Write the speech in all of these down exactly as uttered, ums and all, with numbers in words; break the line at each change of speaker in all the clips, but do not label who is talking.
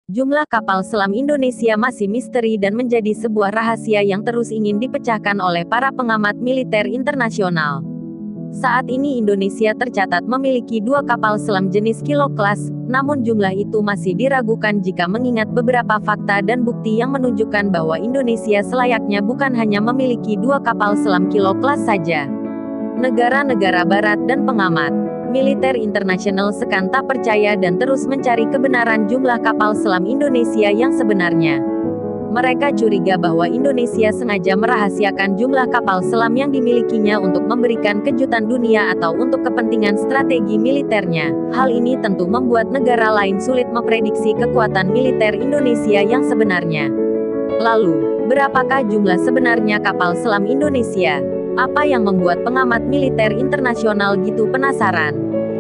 Jumlah kapal selam Indonesia masih misteri dan menjadi sebuah rahasia yang terus ingin dipecahkan oleh para pengamat militer internasional. Saat ini Indonesia tercatat memiliki dua kapal selam jenis Kilo Class, namun jumlah itu masih diragukan jika mengingat beberapa fakta dan bukti yang menunjukkan bahwa Indonesia selayaknya bukan hanya memiliki dua kapal selam Kilo Class saja. Negara-negara barat dan pengamat militer internasional sekan tak percaya dan terus mencari kebenaran jumlah kapal selam Indonesia yang sebenarnya. Mereka curiga bahwa Indonesia sengaja merahasiakan jumlah kapal selam yang dimilikinya untuk memberikan kejutan dunia atau untuk kepentingan strategi militernya. Hal ini tentu membuat negara lain sulit memprediksi kekuatan militer Indonesia yang sebenarnya. Lalu, berapakah jumlah sebenarnya kapal selam Indonesia? Apa yang membuat pengamat militer internasional gitu penasaran?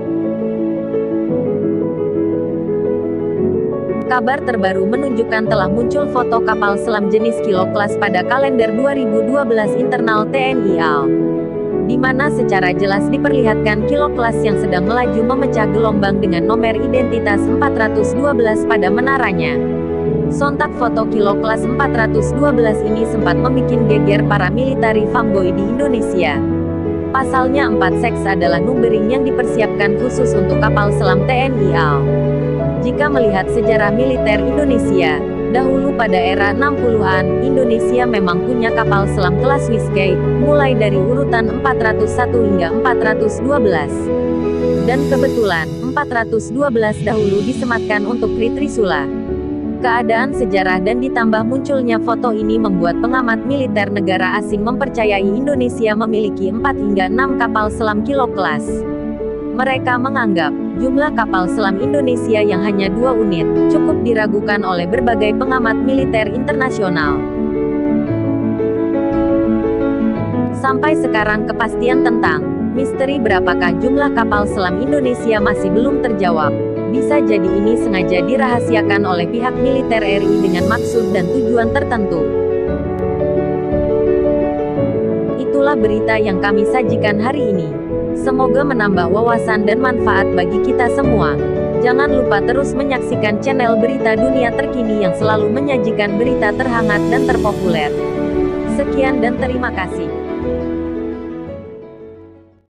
Kabar terbaru menunjukkan telah muncul foto kapal selam jenis Kilo Class pada kalender dua ribu dua belas internal T N I A L, di mana secara jelas diperlihatkan Kilo Class yang sedang melaju memecah gelombang dengan nomor identitas empat ratus dua belas pada menaranya. Sontak foto Kilo Class empat ratus dua belas ini sempat membuat geger para military fanboy di Indonesia. Pasalnya empat seks adalah numbering yang dipersiapkan khusus untuk kapal selam T N I A L. Jika melihat sejarah militer Indonesia, dahulu pada era enam puluhan, Indonesia memang punya kapal selam kelas Whiskey, mulai dari urutan empat ratus satu hingga empat ratus dua belas. Dan kebetulan, empat ratus dua belas dahulu disematkan untuk Tri Trisula. Keadaan sejarah dan ditambah munculnya foto ini membuat pengamat militer negara asing mempercayai Indonesia memiliki empat hingga enam kapal selam Kilo Class. Mereka menganggap, jumlah kapal selam Indonesia yang hanya dua unit, cukup diragukan oleh berbagai pengamat militer internasional. Sampai sekarang kepastian tentang misteri berapakah jumlah kapal selam Indonesia masih belum terjawab. Bisa jadi ini sengaja dirahasiakan oleh pihak militer R I dengan maksud dan tujuan tertentu. Itulah berita yang kami sajikan hari ini. Semoga menambah wawasan dan manfaat bagi kita semua. Jangan lupa terus menyaksikan channel Berita Dunia Terkini yang selalu menyajikan berita terhangat dan terpopuler. Sekian dan terima kasih.